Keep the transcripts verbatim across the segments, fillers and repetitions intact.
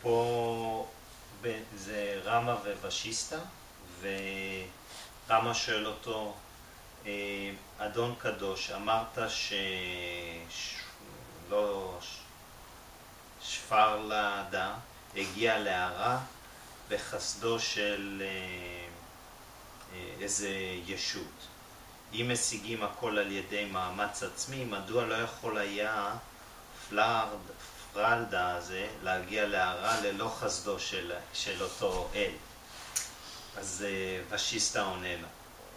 פה זה רמה וושיסטה, ורמה שואל אותו, אדון קדוש, אמרת ש... לא... שפר לאדם, הגיע להערה בחסדו של איזה ישות. אם משיגים הכל על ידי מאמץ עצמי, מדוע לא יכול היה פלרד, פרלדה הזה להגיע להערה ללא חסדו של, של אותו אל? אז ושיסטה עונה לו.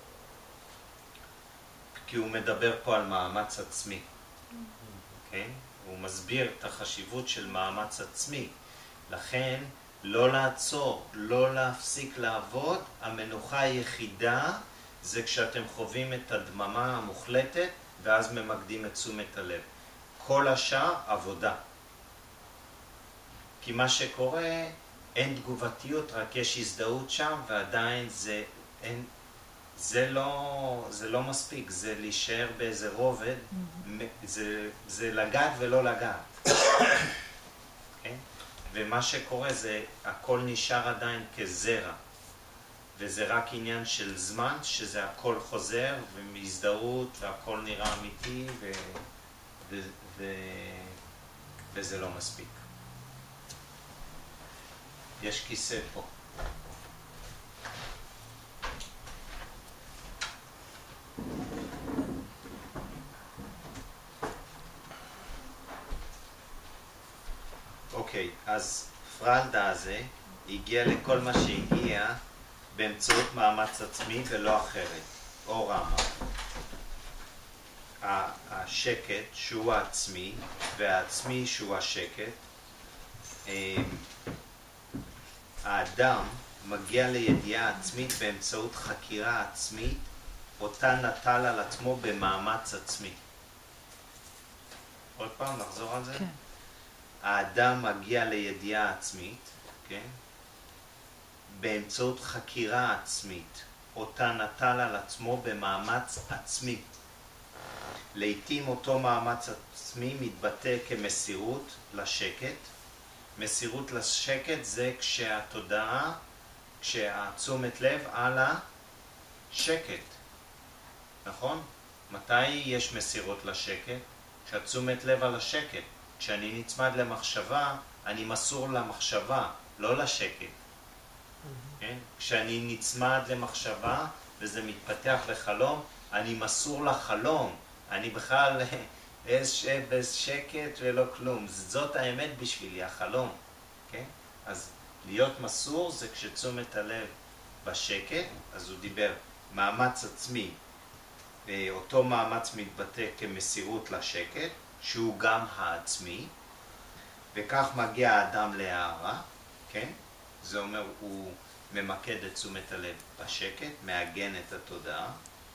כי הוא מדבר פה על מאמץ עצמי. כן? הוא מסביר את החשיבות של מאמץ עצמי. לכן, לא לעצור, לא להפסיק לעבוד. המנוחה היחידה זה כשאתם חווים את הדממה המוחלטת, ואז ממקדים את תשומת הלב. כל השאר, עבודה. כי מה שקורה, אין תגובתיות, רק יש הזדהות שם, ועדיין זה, אין, זה, לא, זה לא מספיק, זה להישאר באיזה רובד, mm-hmm. זה, זה לגעת ולא לגעת. okay? ומה שקורה זה, הכל נשאר עדיין כזרע, וזה רק עניין של זמן, שזה הכל חוזר, ומזדהות, והכל נראה אמיתי, ו, ו, ו, וזה לא מספיק. יש כיסא פה. אוקיי, אז פרלדה הזה הגיע לכל מה שהגיע באמצעות מאמץ עצמי ולא אחרת, או רמה. השקט שהוא העצמי והעצמי שהוא השקט, האדם מגיע לידיעה עצמית באמצעות חקירה עצמית, אותה נטל על עצמו במאמץ עצמי. עוד פעם, נחזור על זה? כן. האדם מגיע לידיעה עצמית, כן? באמצעות חקירה עצמית, אותה נטל על עצמו במאמץ עצמי. לעתים אותו מאמץ עצמי מתבטא כמסירות לשקט. מסירות לשקט זה כשהתודעה, כשהתשומת לב על השקט. נכון? מתי יש מסירות לשקט? כשהתשומת לב על השקט. כשאני נצמד למחשבה, אני מסור למחשבה, לא לשקט. Mm-hmm. כן? כשאני נצמד למחשבה וזה מתפתח לחלום, אני מסור לחלום. אני בכלל בשקט ולא כלום. זאת האמת בשבילי, החלום. כן? אז להיות מסור זה כשתשומת הלב בשקט, אז הוא דיבר מאמץ עצמי. אותו מאמץ מתבטא כמסירות לשקט, שהוא גם העצמי, וכך מגיע האדם להערה, כן? זה אומר, הוא ממקד את תשומת הלב בשקט, מעגן את התודעה,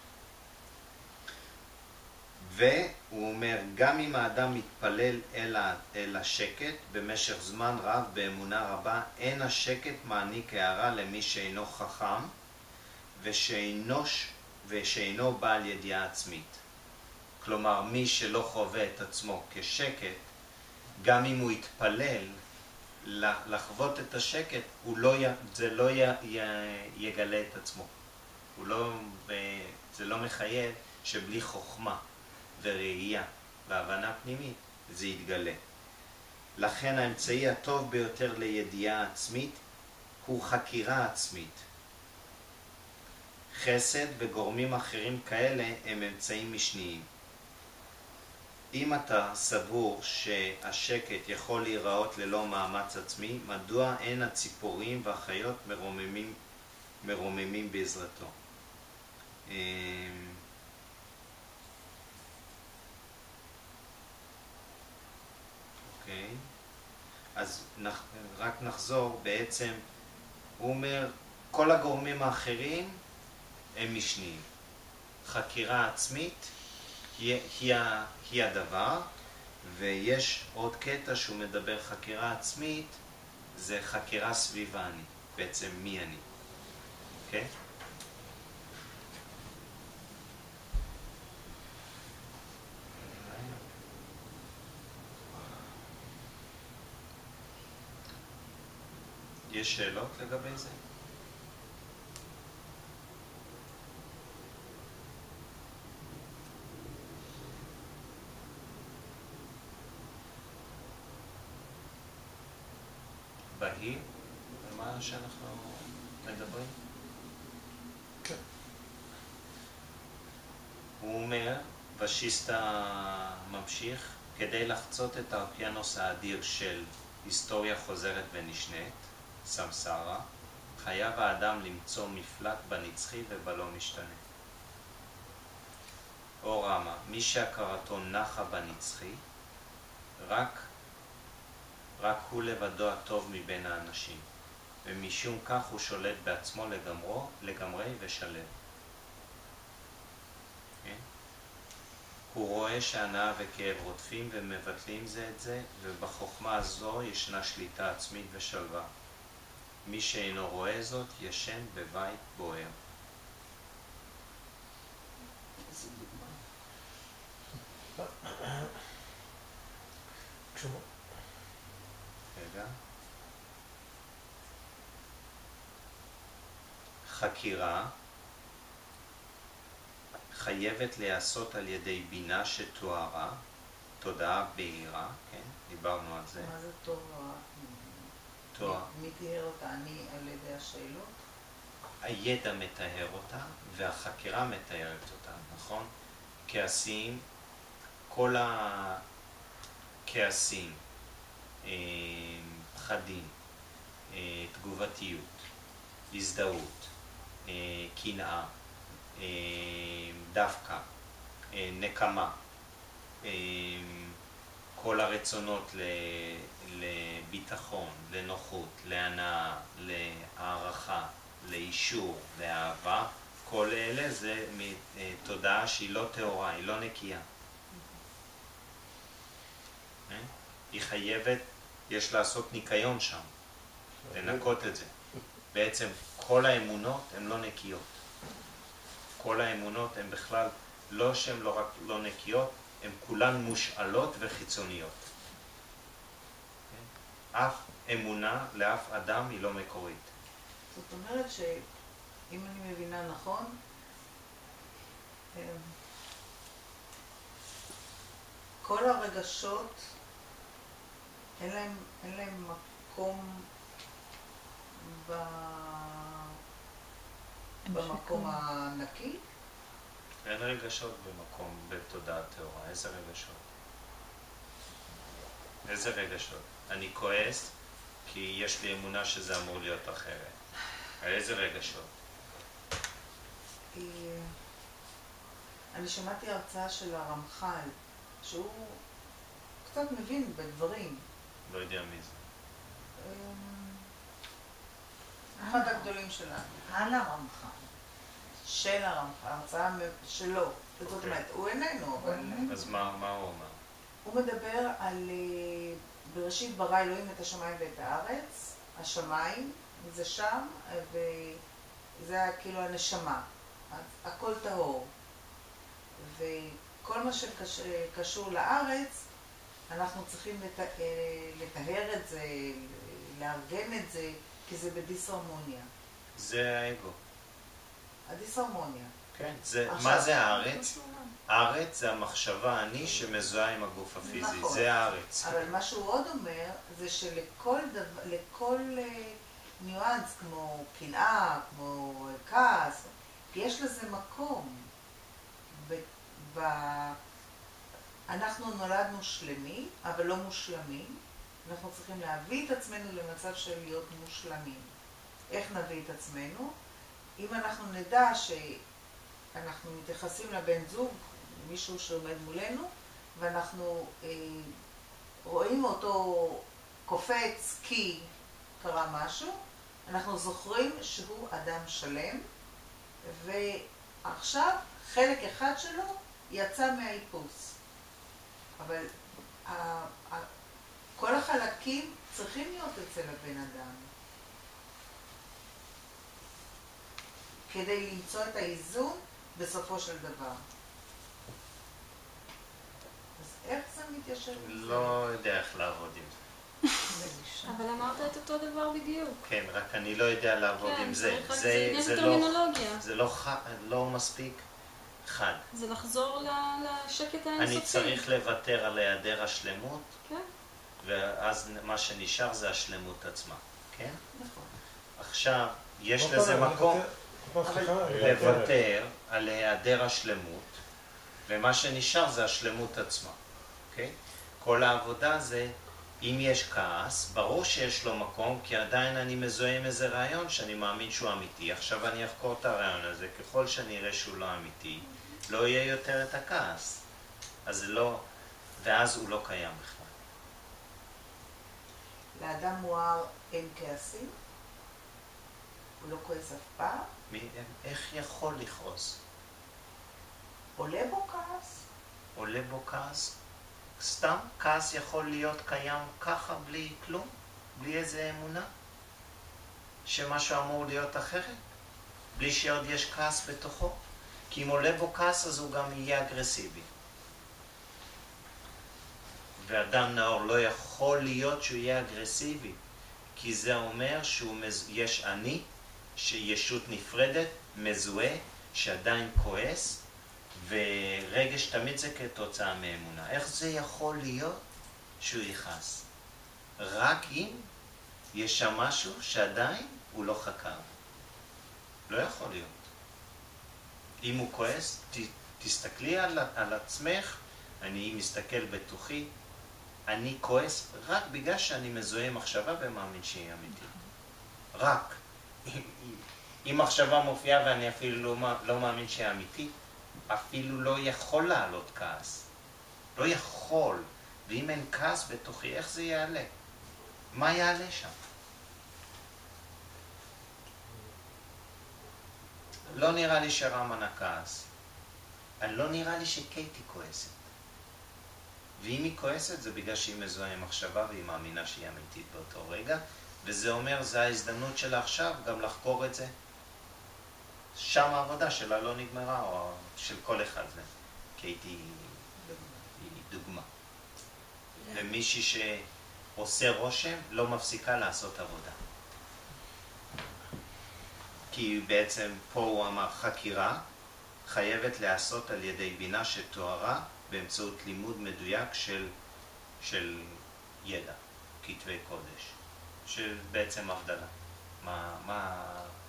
והוא אומר, גם אם האדם מתפלל אל, אל השקט במשך זמן רב, באמונה רבה, אין השקט מעניק הערה למי שאינו חכם, ושאינו, ושאינו בעל ידיעה עצמית. כלומר, מי שלא חווה את עצמו כשקט, גם אם הוא יתפלל לחוות את השקט, הוא לא, זה לא י, י, יגלה את עצמו. הוא לא, זה לא מחייב שבלי חוכמה וראייה והבנה פנימית זה יתגלה. לכן האמצעי הטוב ביותר לידיעה עצמית הוא חקירה עצמית. חסד וגורמים אחרים כאלה הם אמצעים משניים. אם אתה סבור שהשקט יכול להיראות ללא מאמץ עצמי, מדוע אין הציפורים והחיות מרוממים, מרוממים בעזרתו? אוקיי, אז רק נחזור, בעצם הוא אומר, כל הגורמים האחרים הם משניים. חקירה עצמית היא, היא, היא הדבר, ויש עוד קטע שהוא מדבר חקירה עצמית, זה חקירה סביב אני, בעצם מי אני. אוקיי? יש שאלות לגבי זה? בהי, במה שאנחנו מדברים? כן. הוא אומר, ושיסטה ממשיך, כדי לחצות את האוקיינוס האדיר של היסטוריה חוזרת ונשנית, סמסרה, חייב האדם למצוא מפלט בנצחי ובלא משתנה. או רמה, מי שהכרתו נחה בנצחי, רק, רק הוא לבדו הטוב מבין האנשים, ומשום כך הוא שולט בעצמו לגמרו, לגמרי ושלם. כן? הוא רואה שהנאה וכאב רודפים ומבטלים זה את זה, ובחוכמה הזו ישנה שליטה עצמית ושלווה. מי שאינו רואה זאת ישן בבית בוער. איזה דוגמה. כשמו. רגע. חקירה חייבת להיעשות על ידי בינה שתוארה, תודעה בהירה, כן? דיברנו על זה. מה זה תוארה? תואר. מי תיאר אותה? אני על ידי השאלות? הידע מתאר אותה והחקירה מתארת אותה, נכון? כעסים, כל הכעסים, פחדים, תגובתיות, הזדהות, קנאה, דווקא, נקמה, כל הרצונות לביטחון, לנוחות, להנאה, להערכה, לאישור, לאהבה, כל אלה זה מתודעה שהיא לא טהורה, היא לא נקייה. היא חייבת, יש לעשות ניקיון שם, לנקות את זה. בעצם כל האמונות הן לא נקיות. כל האמונות הן בכלל, לא שהן לא רק לא נקיות, הן כולן מושאלות וחיצוניות. אף אמונה לאף אדם היא לא מקורית. זאת אומרת שאם אני מבינה נכון, כל הרגשות אין להם, אין להם מקום ב... במקום הנקי? אין רגשות במקום בתודעה טהורה. איזה רגשות? איזה רגשות? אני כועס כי יש לי אמונה שזה אמור להיות אחרת. איזה רגשות? אני שמעתי הרצאה של הרמח"ל, שהוא קצת מבין בדברים. לא יודע מי זה. אחד הגדולים שלנו. על הרמח"ל. של הרמח"ל, הרצאה שלו. זאת אומרת, הוא איננו, אבל... אז מה, מה הוא אומר? הוא מדבר על... בראשית ברא אלוהים את השמיים ואת הארץ. השמיים, זה שם, וזה כאילו הנשמה. הכל טהור. וכל מה שקשור לארץ, אנחנו צריכים לטהר את זה, לארגן את זה, כי זה בדיסהרמוניה. זה האגו. הדיסהרמוניה. כן. זה, מה זה הארץ? הארץ זה המחשבה אני שמזוהה עם הגוף הפיזי. נכון. זה הארץ. אבל מה שהוא עוד אומר, זה שלכל דבר, לכל ניואנס, כמו קנאה, כמו כעס, יש לזה מקום. ב... ב... אנחנו נולדנו שלמים, אבל לא מושלמים. אנחנו צריכים להביא את עצמנו למצב של להיות מושלמים. איך נביא את עצמנו? אם אנחנו נדע שאנחנו מתייחסים לבן זוג, מישהו שעומד מולנו, ואנחנו אה, רואים אותו קופץ כי קרה משהו, אנחנו זוכרים שהוא אדם שלם, ועכשיו חלק אחד שלו יצא מהאיפוס. אבל ה, ה, כל החלקים צריכים להיות אצל הבן אדם. כדי למצוא את האיזון בסופו של דבר. אז איך זה מתיישב? לא יודע איך לעבוד עם זה. אבל אמרת את אותו דבר בדיוק. כן, רק אני לא יודע לעבוד כן, עם זה. צריך רק- זה, זה עניין זה של לא, טרמינולוגיה. זה לא, ח- לא מספיק חד. זה לחזור ל- לשקט האינסופי. אני צריך לוותר על היעדר השלמות, כן. ואז מה שנשאר זה השלמות עצמה, כן? נכון. עכשיו, יש עוד לזה פעם, מקום לוותר- עוד פעם, סליחה, לוותר על היעדר השלמות, ומה שנשאר זה השלמות עצמה, אוקיי? כל העבודה זה, אם יש כעס, ברור שיש לו מקום, כי עדיין אני מזוהה עם איזה רעיון שאני מאמין שהוא אמיתי. עכשיו אני אחקור את הרעיון הזה, ככל שאני אראה שהוא לא אמיתי, לא יהיה יותר את הכעס. אז זה לא, ואז הוא לא קיים בכלל. לאדם מואר אין כעסים? הוא לא כועס אף פעם? מי, איך יכול לכעוס? עולה בו כעס? עולה בו כעס? סתם כעס יכול להיות קיים ככה בלי כלום? בלי איזה אמונה? שמשהו אמור להיות אחרת? בלי שעוד יש כעס בתוכו? כי אם עולה בו כעס אז הוא גם יהיה אגרסיבי. ואדם נאור לא יכול להיות שהוא יהיה אגרסיבי, כי זה אומר שיש אני, שישות נפרדת, מזוהה, שעדיין כועס, ורגש תמיד זה כתוצאה מאמונה. איך זה יכול להיות שהוא יכעס? רק אם יש שם משהו שעדיין הוא לא חקר. לא יכול להיות. אם הוא כועס, ת, תסתכלי על, על עצמך, אני מסתכל בתוכי, אני כועס רק בגלל שאני מזוהה עם מחשבה ומאמין שהיא אמיתית. רק. אם מחשבה מופיעה ואני אפילו לא, לא מאמין שהיא אמיתית, אפילו לא יכול לעלות כעס. לא יכול. ואם אין כעס בתוכי, איך זה יעלה? מה יעלה שם? לא נראה לי שרמן הכעס. לא נראה לי שקייטי כועסת. ואם היא כועסת זה בגלל שהיא מזוהה עם מחשבה והיא מאמינה שהיא אמיתית באותו רגע, וזה אומר, זה ההזדמנות שלה עכשיו גם לחקור את זה. שם העבודה שלה לא נגמרה, או של כל אחד זה. קייטי היא דוגמה. ומישהי שעושה רושם לא מפסיקה לעשות עבודה. כי בעצם פה הוא אמר חקירה חייבת להיעשות על ידי בינה שתוארה באמצעות לימוד מדויק של, של ידע, כתבי קודש, של בעצם הבדלה. מה, מה...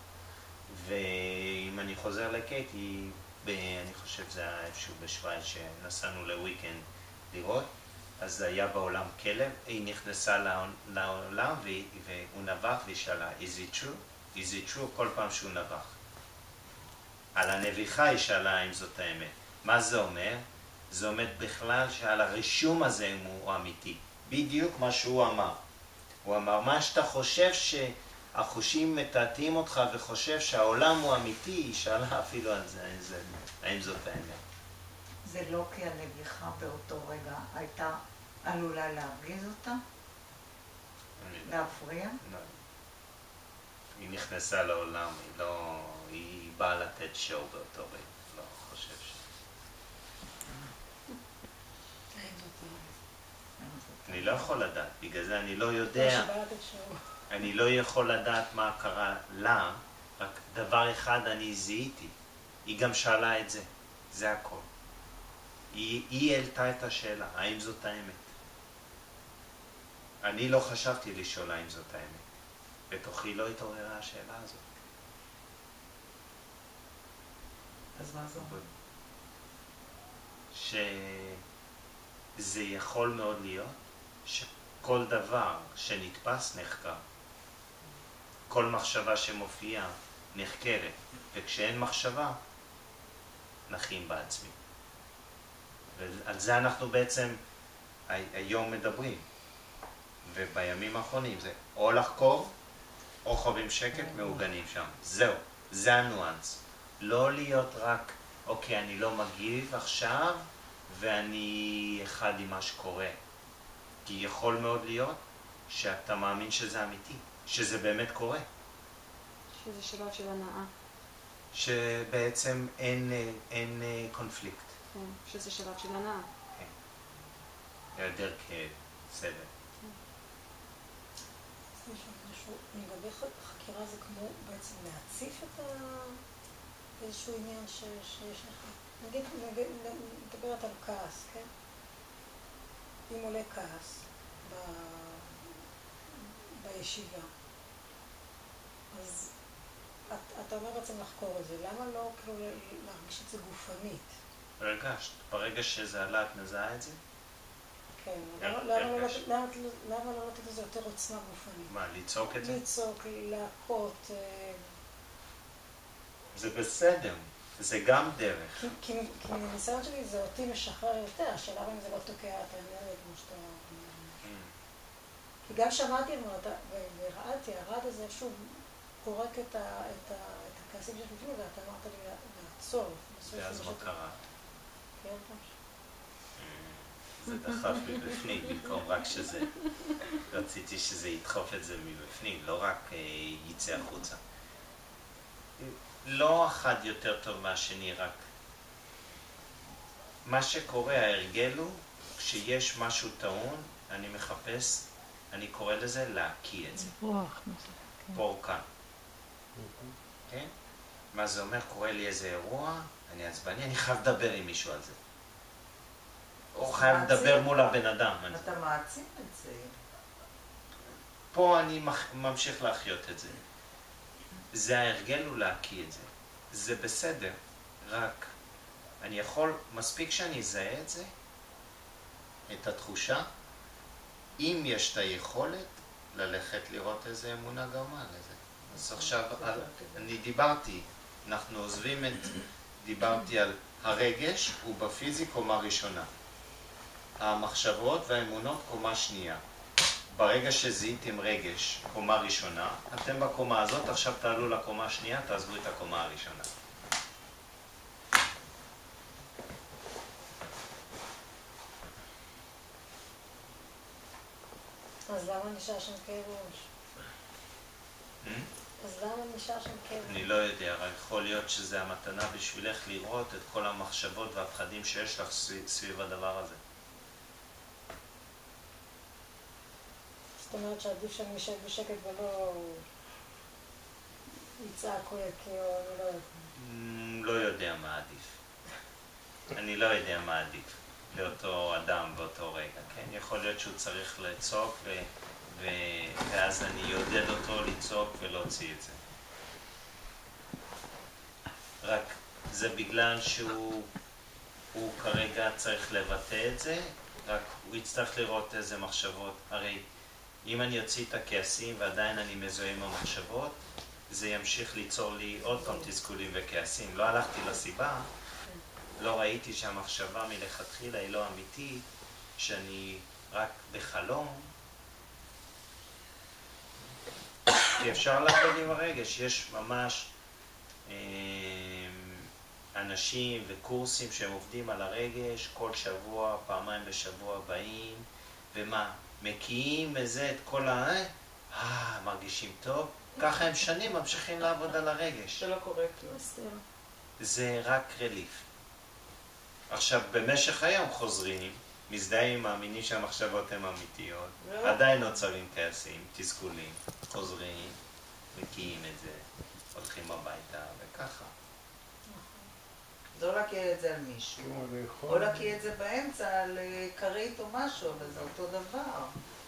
ואם אני חוזר לקייטי, ב... אני חושב זה היה איפשהו בשוויץ שנסענו לוויקנד לראות, אז זה היה בעולם כלב, היא נכנסה לעולם והוא נבח והיא שאלה, is it true? is it true? כל פעם שהוא נבח. על הנביחה היא שאלה אם זאת האמת. מה זה אומר? זה אומר בכלל שעל הרישום הזה הוא אמיתי. בדיוק מה שהוא אמר. הוא אמר, מה שאתה חושב שהחושים מתעתעים אותך וחושב שהעולם הוא אמיתי, היא שאלה אפילו על זה, זה האם זאת האמת. זה לא כי הנביחה באותו רגע הייתה עלולה להרגיז אותה? להפריע? לא. היא נכנסה לעולם, היא לא... היא באה לתת שואו באותו רגע, לא חושב ש... אני לא יכול לדעת, בגלל זה אני לא יודע, אני לא יכול לדעת מה קרה לה, רק דבר אחד אני זיהיתי, היא גם שאלה את זה, זה הכל. היא, היא העלתה את השאלה, האם זאת האמת? אני לא חשבתי לשאול האם זאת האמת, בתוכי לא התעוררה השאלה הזאת. אז מה זה אומר? שזה יכול מאוד להיות שכל דבר שנתפס נחקר. כל מחשבה שמופיעה נחקרת, וכשאין מחשבה נחים בעצמי. ועל זה אנחנו בעצם היום מדברים. ובימים האחרונים זה או לחקור או חווים שקט מעוגנים שם. זהו, זה הניואנס. לא להיות רק, אוקיי, אני לא מגיב עכשיו ואני אחד עם מה שקורה. כי יכול מאוד להיות שאתה מאמין שזה אמיתי, שזה באמת קורה. שזה שלב של הנאה. שבעצם אין, אין קונפליקט. כן, שזה שלב של הנאה. כן. היעדר כאב, סבל. לשאול משהו. לגבי ח- חקירה זה כמו בעצם להציף את ה... איזשהו עניין ש... שיש לך. נגיד, נגיד, מדברת על כעס, כן? אם עולה כעס ב... בישיבה, אז את, אתה אומר בעצם לחקור את זה. למה לא כאילו להרגיש את זה גופנית? הרגשת. ברגע שזה עלה, את מזהה את זה? כן, הר- למה, למה, לא, הרגשת. למה, למה לא לתת לזה יותר עוצמה גופנית? מה, לצעוק את זה? לצעוק, להכות, אה, זה בסדר. זה גם דרך. כי, כי, כי מניסיון שלי זה אותי משחרר יותר, השאלה אם זה לא תוקע את האנרגיה כמו שאתה אומר. כי גם שמעתי אמרת, וראיתי, הרד הזה שוב פורק את, ה, את, ה, את הכעסים שבפנים, ואתה אמרת לי לעצור. ואז מה קרה? כן, זה דחף מבפנים, במקום רק שזה... רציתי שזה ידחוף את זה מבפנים, לא רק אה, יצא החוצה. לא אחד יותר טוב מהשני, רק... מה שקורה, ההרגל הוא, כשיש משהו טעון, אני מחפש, אני קורא לזה להקיא את זה. רוח נוסף. פורקן. כן? מה זה אומר? קורה לי איזה אירוע, אני עצבני, אני חייב לדבר עם מישהו על זה. או חייב לדבר מול הבן אדם. אני- אתה מעצים את זה. פה אני מח- ממשיך להחיות את זה. זה ההרגל הוא להקיא את זה. זה בסדר, רק אני יכול, מספיק שאני אזהה את זה, את התחושה, אם יש את היכולת ללכת לראות איזה אמונה גרמה לזה. אז עכשיו, על, אני דיברתי, אנחנו עוזבים את, דיברתי על הרגש, הוא בפיזי קומה ראשונה. המחשבות והאמונות קומה שנייה. ברגע שזיהיתם רגש, קומה ראשונה, אתם בקומה הזאת, עכשיו תעלו לקומה השנייה, תעזבו את הקומה הראשונה. אז למה נשאר שם כאב ראש? אז למה נשאר שם כאב ראש? אני לא יודע, רק יכול להיות שזה המתנה בשבילך לראות את כל המחשבות והפחדים שיש לך סביב, סביב הדבר הזה. זאת אומרת שעדיף שאני אשב בשקט ולא יצעק או יקיא או אני לא יודעת. Mm, לא יודע מה עדיף. אני לא יודע מה עדיף לאותו אדם באותו רגע, כן? יכול להיות שהוא צריך לצעוק ו... ו... ואז אני אעודד אותו לצעוק ולהוציא את זה. רק זה בגלל שהוא הוא כרגע צריך לבטא את זה, רק הוא יצטרך לראות איזה מחשבות. הרי אם אני אוציא את הכעסים ועדיין אני מזוהה עם המחשבות, זה ימשיך ליצור לי עוד פעם תסכולים וכעסים. לא הלכתי לסיבה, לא ראיתי שהמחשבה מלכתחילה היא לא אמיתית, שאני רק בחלום. כי אפשר לעבוד עם הרגש, יש ממש אה, אנשים וקורסים שהם עובדים על הרגש כל שבוע, פעמיים בשבוע באים, ומה? מקיאים מזה את כל ה... אה, מרגישים טוב. ככה הם שנים ממשיכים לעבוד על הרגש. שלא קורה כלום. בסדר. זה רק רליף. עכשיו, במשך היום חוזרים, מזדהים, מאמינים שהמחשבות הן אמיתיות, לא. עדיין נוצרים כעסים, תסכולים, חוזרים, מקיאים את זה, הולכים הביתה, וככה. לא להקיא את זה על מישהו. כמו או לאכול. להקיא את זה באמצע על אה, כרית או משהו, אבל זה אותו דבר.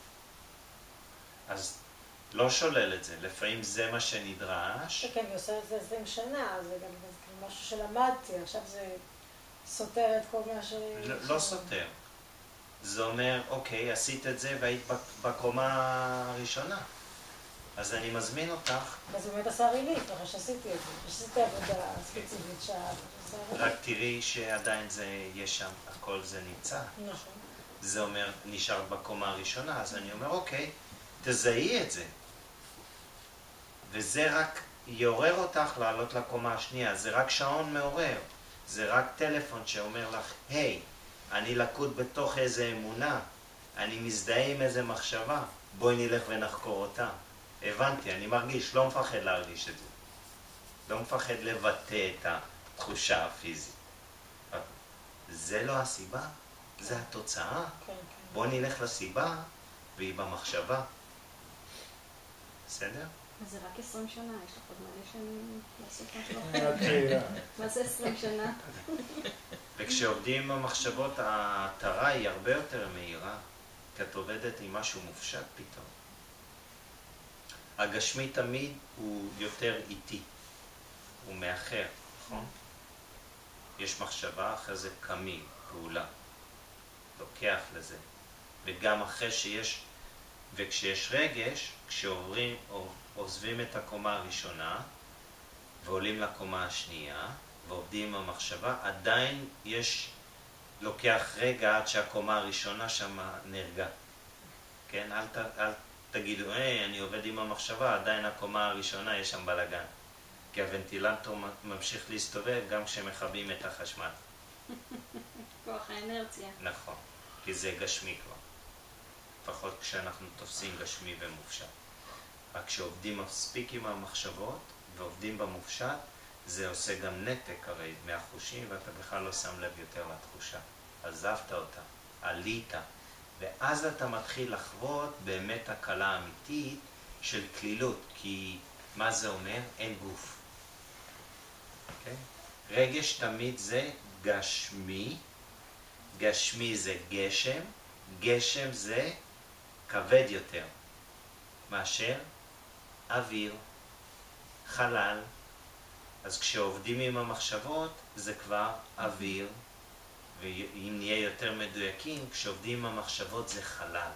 אז לא שולל את זה, לפעמים זה מה שנדרש. כן, אני עושה את זה עשרים שנה, זה גם זה משהו שלמדתי, עכשיו זה סותר את כל מה ש... לא, לא סותר. זה אומר, אוקיי, עשית את זה והיית בקומה הראשונה. אז אני מזמין אותך, אז הוא באמת עשה רילית, אחרי שעשיתי את זה. עשיתי עבודה ספציפית שעה. רק תראי שעדיין זה, יש שם, הכל זה נמצא. נכון. זה אומר, נשארת בקומה הראשונה, אז אני אומר, אוקיי, תזהי את זה. וזה רק יעורר אותך לעלות לקומה השנייה, זה רק שעון מעורר. זה רק טלפון שאומר לך, היי, אני לקוד בתוך איזה אמונה, אני מזדהה עם איזה מחשבה, בואי נלך ונחקור אותה. הבנתי, אני מרגיש, לא מפחד להרגיש את זה. לא מפחד לבטא את התחושה הפיזית. זה לא הסיבה, זה התוצאה. כן, כן. בואו נלך לסיבה, והיא במחשבה. בסדר? אז זה רק עשרים שנה, יש לך עוד מלא שנים לעשות משהו רק אחר. צעירה. מה זה עשרים שנה? וכשעובדים עם המחשבות, ההתרה היא הרבה יותר מהירה, כי את עובדת עם משהו מופשט פתאום. הגשמי תמיד הוא יותר איטי, הוא מאחר, נכון? יש מחשבה, אחרי זה קמים, פעולה, לוקח לזה. וגם אחרי שיש, וכשיש רגש, כשעוברים, עוזבים את הקומה הראשונה, ועולים לקומה השנייה, ועובדים עם המחשבה, עדיין יש, לוקח רגע עד שהקומה הראשונה שם נרגע. כן? אל, ת, אל תגידו, היי, אני עובד עם המחשבה, עדיין הקומה הראשונה יש שם בלגן. כי הוונטילטור ממשיך להסתובב גם כשמכבים את החשמל. כוח האנרציה. נכון, כי זה גשמי כבר. לפחות כשאנחנו תופסים גשמי ומופשט. רק כשעובדים מספיק עם המחשבות ועובדים במופשט, זה עושה גם נתק הרי מהחושים, ואתה בכלל לא שם לב יותר לתחושה. עזבת אותה, עלית, ואז אתה מתחיל לחוות באמת הקלה אמיתית של כלילות, כי מה זה אומר? אין גוף. Okay? רגש תמיד זה גשמי, גשמי זה גשם, גשם זה כבד יותר מאשר אוויר, חלל. אז כשעובדים עם המחשבות זה כבר אוויר, ואם נהיה יותר מדויקים, כשעובדים עם המחשבות זה חלל.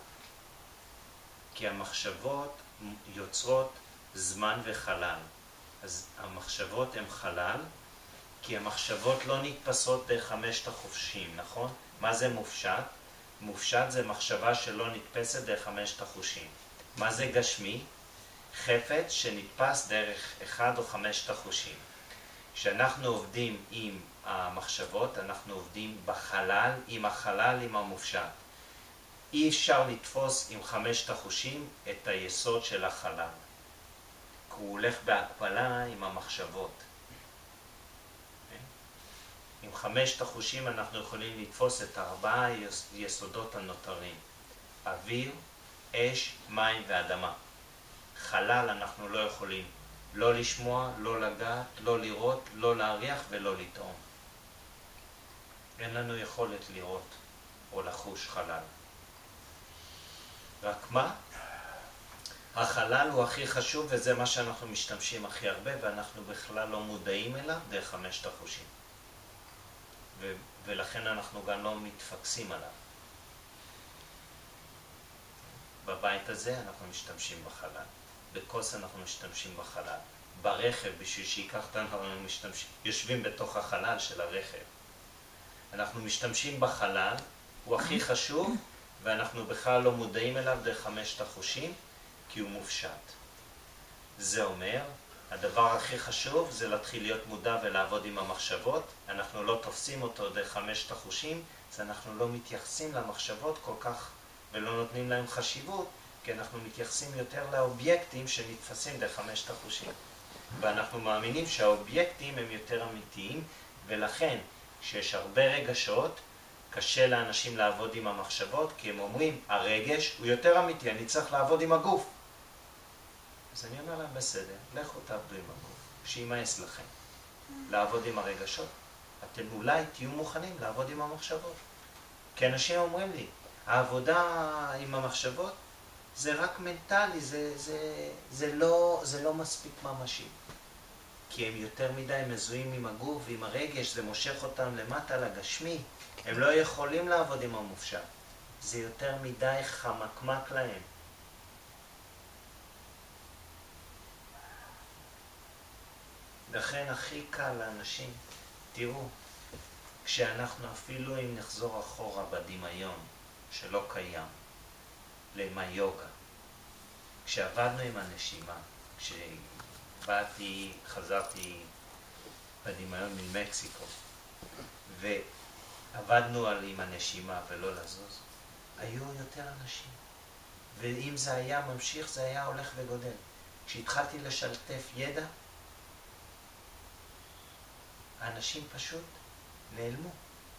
כי המחשבות יוצרות זמן וחלל. אז המחשבות הן חלל, כי המחשבות לא נתפסות דרך חמשת החושים, נכון? מה זה מופשט? מופשט זה מחשבה שלא נתפסת דרך חמשת החושים. מה זה גשמי? חפץ שנתפס דרך אחד או חמשת החושים. כשאנחנו עובדים עם המחשבות, אנחנו עובדים בחלל, עם החלל, עם המופשט. אי אפשר לתפוס עם חמשת החושים את היסוד של החלל. הוא הולך בהקפלה עם המחשבות. עם חמשת החושים אנחנו יכולים לתפוס את ארבעה יסודות הנותרים. אוויר, אש, מים ואדמה. חלל אנחנו לא יכולים לא לשמוע, לא לגעת, לא לראות, לא להריח ולא לטעום. אין לנו יכולת לראות או לחוש חלל. רק מה? החלל הוא הכי חשוב, וזה מה שאנחנו משתמשים הכי הרבה, ואנחנו בכלל לא מודעים אליו דרך חמשת החושים. ו- ולכן אנחנו גם לא מתפקסים עליו. בבית הזה אנחנו משתמשים בחלל. בכוס אנחנו משתמשים בחלל. ברכב, בשביל שיקח אותנו, אנחנו משתמשים, יושבים בתוך החלל של הרכב. אנחנו משתמשים בחלל, הוא הכי חשוב, ואנחנו בכלל לא מודעים אליו דרך חמשת החושים, כי הוא מופשט. זה אומר, הדבר הכי חשוב זה להתחיל להיות מודע ולעבוד עם המחשבות. אנחנו לא תופסים אותו דרך חמשת החושים, אז אנחנו לא מתייחסים למחשבות כל כך ולא נותנים להם חשיבות, כי אנחנו מתייחסים יותר לאובייקטים שנתפסים דרך חמשת החושים. ואנחנו מאמינים שהאובייקטים הם יותר אמיתיים, ולכן כשיש הרבה רגשות, קשה לאנשים לעבוד עם המחשבות, כי הם אומרים, הרגש הוא יותר אמיתי, אני צריך לעבוד עם הגוף. אז אני אומר להם, בסדר, לכו תעבדו עם הגוף, שימאס לכם. לעבוד עם הרגשות. אתם אולי תהיו מוכנים לעבוד עם המחשבות. כי אנשים אומרים לי, העבודה עם המחשבות זה רק מנטלי, זה, זה, זה, לא, זה לא מספיק ממשי. כי הם יותר מדי מזוהים עם הגוף ועם הרגש, זה מושך אותם למטה לגשמי. הם לא יכולים לעבוד עם המופשט. זה יותר מדי חמקמק להם. לכן הכי קל לאנשים, תראו, כשאנחנו אפילו אם נחזור אחורה בדמיון שלא קיים, למה יוגה, כשעבדנו עם הנשימה, כשבאתי, חזרתי בדמיון ממקסיקו, ועבדנו על עם הנשימה ולא לזוז, היו יותר אנשים. ואם זה היה ממשיך, זה היה הולך וגודל. כשהתחלתי לשלטף ידע, האנשים פשוט נעלמו.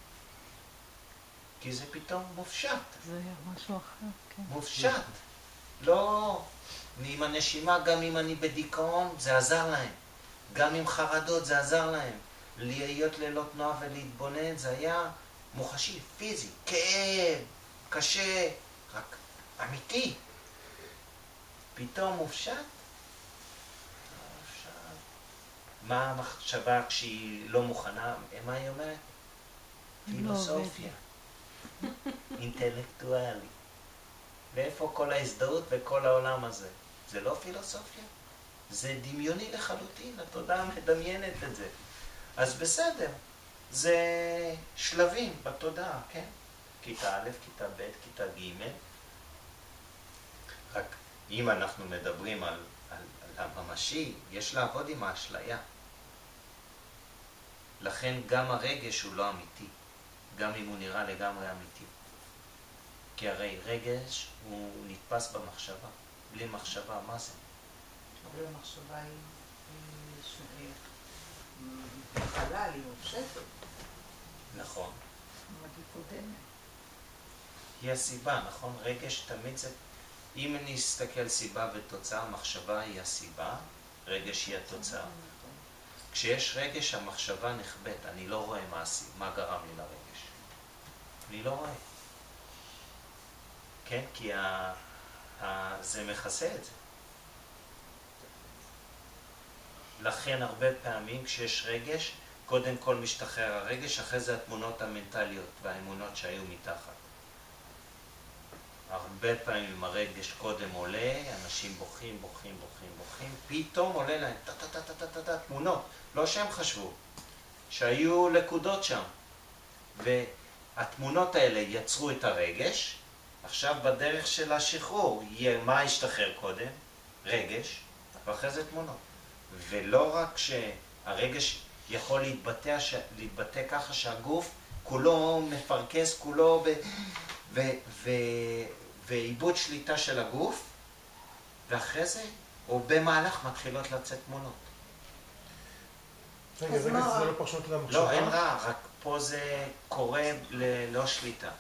כי זה פתאום מופשט. זה היה משהו אחר, כן. מופשט. לא, עם הנשימה, גם אם אני בדיכאון, זה עזר להם. גם עם חרדות, זה עזר להם. להיות ללא תנועה ולהתבונן, זה היה מוחשי, פיזי, כאב, קשה, רק אמיתי. פתאום מופשט? מופשט. מה המחשבה כשהיא לא מוכנה? מה היא אומרת? פילוסופיה. אינטלקטואלי. ואיפה כל ההזדהות וכל העולם הזה? זה לא פילוסופיה? זה דמיוני לחלוטין, התודעה מדמיינת את זה. אז בסדר, זה שלבים בתודעה, כן? כיתה א', כיתה ב', כיתה ג'. רק אם אנחנו מדברים על, על, על הממשי, יש לעבוד עם האשליה. לכן גם הרגש הוא לא אמיתי, גם אם הוא נראה לגמרי אמיתי. כי הרי רגש הוא נתפס במחשבה. בלי מחשבה, מה זה? אבל המחשבה היא בחלל, היא מופשטת. נכון. אבל היא קודמת. היא הסיבה, נכון? רגש תמיד זה... אם אני אסתכל סיבה ותוצאה, המחשבה היא הסיבה, רגש היא התוצאה. כשיש רגש, המחשבה נחבאת. אני לא רואה מה, מה גרם לי לרגש. אני לא רואה. כן? כי ה... ה... זה מכסה את זה. לכן הרבה פעמים כשיש רגש, קודם כל משתחרר הרגש, אחרי זה התמונות המנטליות והאמונות שהיו מתחת. הרבה פעמים הרגש קודם עולה, אנשים בוכים, בוכים, בוכים, בוכים, פתאום עולה להם טה-טה-טה-טה-טה, תמונות, לא שהם חשבו, שהיו לקודות שם. והתמונות האלה יצרו את הרגש, עכשיו בדרך של השחרור, מה ישתחרר קודם? רגש, ואחרי זה תמונות. ולא רק שהרגש יכול להתבטא, ש... להתבטא ככה שהגוף כולו מפרקס, כולו ב... ו... ו... ועיבוד שליטה של הגוף, ואחרי זה, או במהלך מתחילות לצאת תמונות. רגע, רגע, זה לא פרשנות למחשבה? לא, אין רע, רק פה זה קורה ללא שליטה.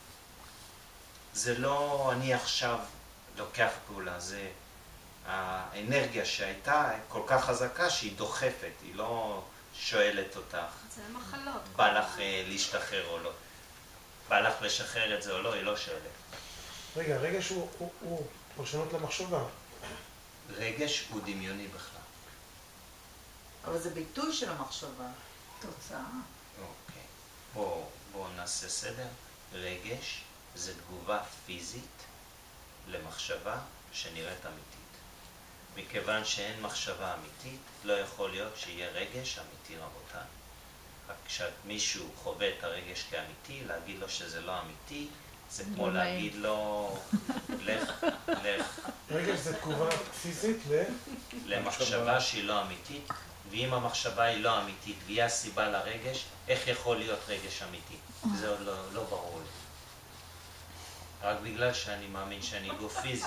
זה לא אני עכשיו לוקח פעולה, זה האנרגיה שהייתה כל כך חזקה שהיא דוחפת, היא לא שואלת אותך. זה מחלות. בא לך להשתחרר או לא. בא לך לשחרר את זה או לא, היא לא שואלת. רגע, רגש הוא, הוא, הוא פרשנות למחשבה. רגש הוא דמיוני בכלל. אבל זה ביטוי של המחשבה. תוצאה. אוקיי. בואו בוא נעשה סדר. רגש זה תגובה פיזית למחשבה שנראית אמיתית. מכיוון שאין מחשבה אמיתית, לא יכול להיות שיהיה רגש אמיתי, רבותיי. רק כשמישהו חווה את הרגש כאמיתי, להגיד לו שזה לא אמיתי, זה כמו להגיד לו, לך, לך. רגש זה תגובה פיזית ל... למחשבה שהיא לא אמיתית, ואם המחשבה היא לא אמיתית והיא הסיבה לרגש, איך יכול להיות רגש אמיתי? זה לא, לא ברור לי. רק בגלל שאני מאמין שאני גוף פיזי.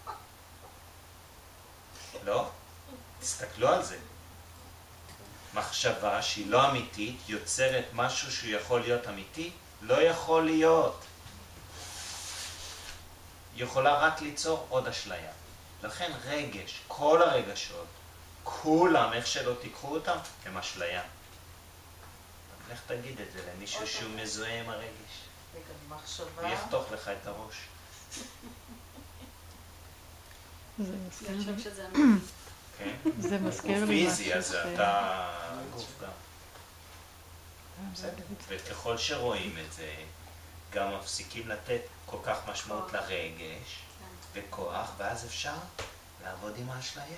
לא? תסתכלו על זה. מחשבה שהיא לא אמיתית יוצרת משהו שהוא יכול להיות אמיתי? לא יכול להיות. היא יכולה רק ליצור עוד אשליה. לכן רגש, כל הרגשות, כולם, איך שלא תיקחו אותם, הם אשליה. איך תגיד את זה למישהו שהוא מזוהה עם הרגש? רגע, מחשבה... הוא יחתוך לך את הראש. זה מזכיר אני לי. חושב שזה אמיתי. כן? זה מזכיר הוא לי פיזי, משהו אז ש- אתה גוף גם. בסדר. וככל שרואים את זה, גם מפסיקים לתת כל כך משמעות לרגש וכוח, ואז אפשר לעבוד עם האשליה.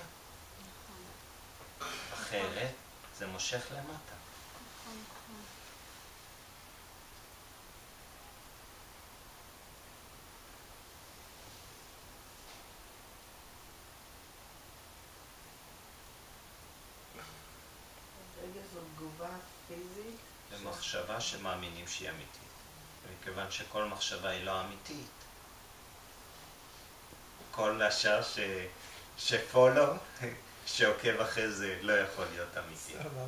אחרת זה מושך למטה. רגע, זו תגובה פיזית. זה מחשבה שמאמינים שהיא אמיתית. מכיוון שכל מחשבה היא לא אמיתית, כל השאר ש... שפולו, שעוקב אחרי זה, לא יכול להיות אמיתי.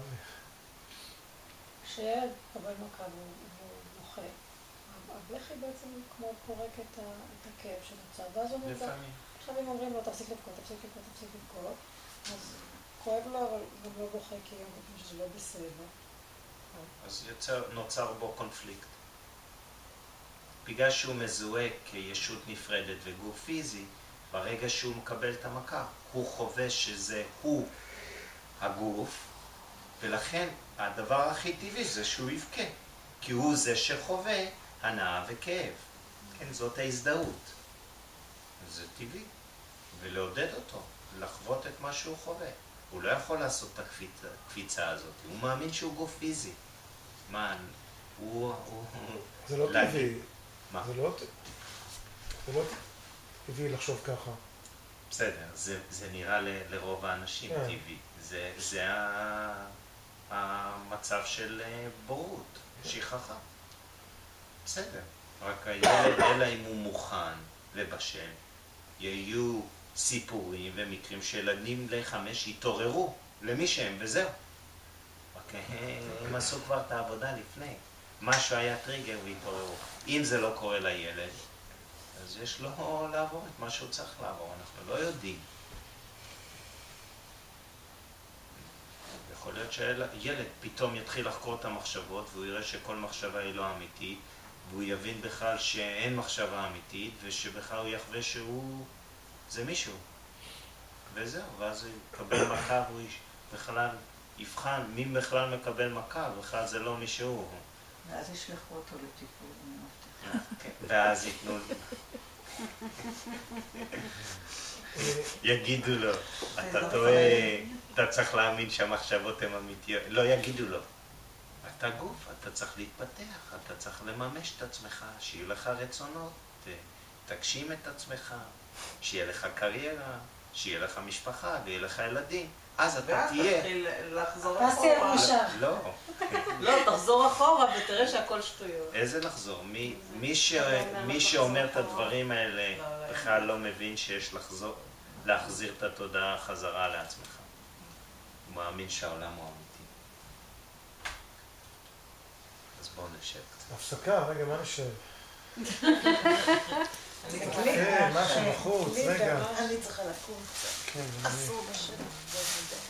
כשילד קבל מכה והוא בוכה, הבכי בעצם כמו פורק את ה- את הכאב שנוצר, ואז הוא נבדק. לפעמים. חייבים אומרים לו, תפסיק לבכות, תפסיק לבכות, תפסיק לבכות. אז כואב לו, אבל גם לא בוכה כי הם חושבים שזה לא בסדר. אז יוצר, נוצר בו קונפליקט. בגלל שהוא מזוהה כישות נפרדת וגוף פיזי, ברגע שהוא מקבל את המכה, הוא חווה שזה הוא הגוף, ולכן הדבר הכי טבעי זה שהוא יבכה, כי הוא זה שחווה הנאה וכאב. כן, זאת ההזדהות. זה טבעי, ולעודד אותו, לחוות את מה שהוא חווה. הוא לא יכול לעשות את הקפיצה, הקפיצה הזאת, הוא מאמין שהוא גוף פיזי. מה, הוא... הוא זה לא להגיד... טבעי. מה? זה לא, זה לא טבעי לחשוב ככה. בסדר, זה, זה נראה ל, לרוב האנשים כן. טבעי. זה, זה ה, המצב של בורות, שכחה. בסדר, רק הילד, אלא אם הוא מוכן לבשל, יהיו סיפורים ומקרים שילדים לחמש יתעוררו למי שהם וזהו. רק הם עשו כבר את העבודה לפני. משהו היה טריגר והתעוררו. אם זה לא קורה לילד, אז יש לו לעבור את מה שהוא צריך לעבור, אנחנו לא יודעים. יכול להיות שילד פתאום יתחיל לחקור את המחשבות והוא יראה שכל מחשבה היא לא אמיתית, והוא יבין בכלל שאין מחשבה אמיתית ושבכלל הוא יחווה שהוא זה מישהו. וזהו, ואז הוא יקבל מכה והוא בכלל יבחן מי בכלל מקבל מכה, בכלל זה לא מישהו. ואז ישלחו אותו לטיפול, אני מבטיחה. ואז ייתנו... יגידו לו, אתה טועה, אתה צריך להאמין שהמחשבות הן אמיתיות. לא יגידו לו, אתה גוף, אתה צריך להתפתח, אתה צריך לממש את עצמך, שיהיו לך רצונות, תגשים את עצמך, שיהיה לך קריירה, שיהיה לך משפחה ויהיה לך ילדים. אז אתה תהיה... ואז תתחיל לחזור אז תהיה אחורה. מאושר. לא. לא, תחזור אחורה ותראה שהכל שטויות. איזה לחזור? מי, מי, ש... מי שאומר את הדברים האלה בכלל לא מבין שיש לחזור, להחזיר את התודעה חזרה לעצמך. הוא מאמין שהעולם הוא אמיתי. אז בואו נשב קצת. הפסקה, רגע, מה נשב? תסתכלי, כן, משהו בחוץ, רגע. אני צריכה לקום. כן, אני... אסור בשם.